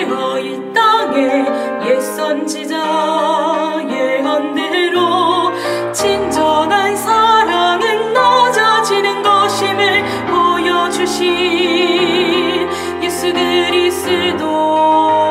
되어 이 땅에 옛 선지자 예언대로 진정한 사랑은 낮아지는 것임을 보여주신 예수 그리스도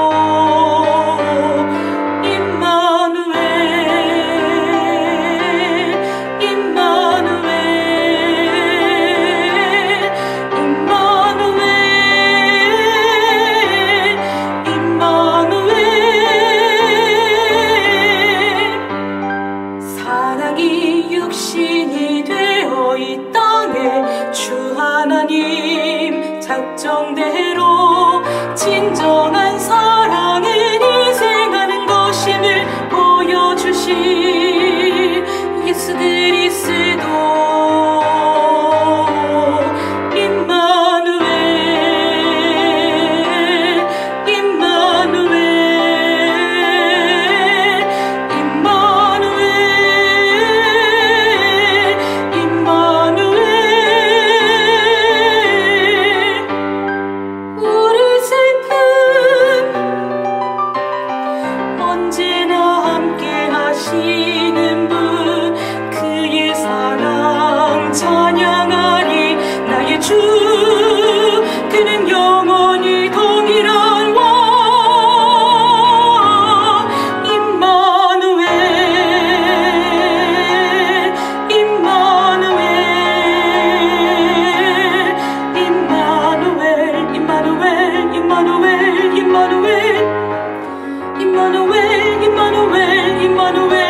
육신이 되어 이 땅에 주 하나님 작정대로 진정한 사랑을 희생하는 것임을 보여주신 예수 그리스도 언제나 함께 하시는 분 그의 사랑 찬양하리 나의 주 그는 영원히 동일한 왕 임마누엘 임마누엘 임마누엘 임마누엘 임마누엘 임마누엘 Emmanuel, Emmanuel, Emmanuel.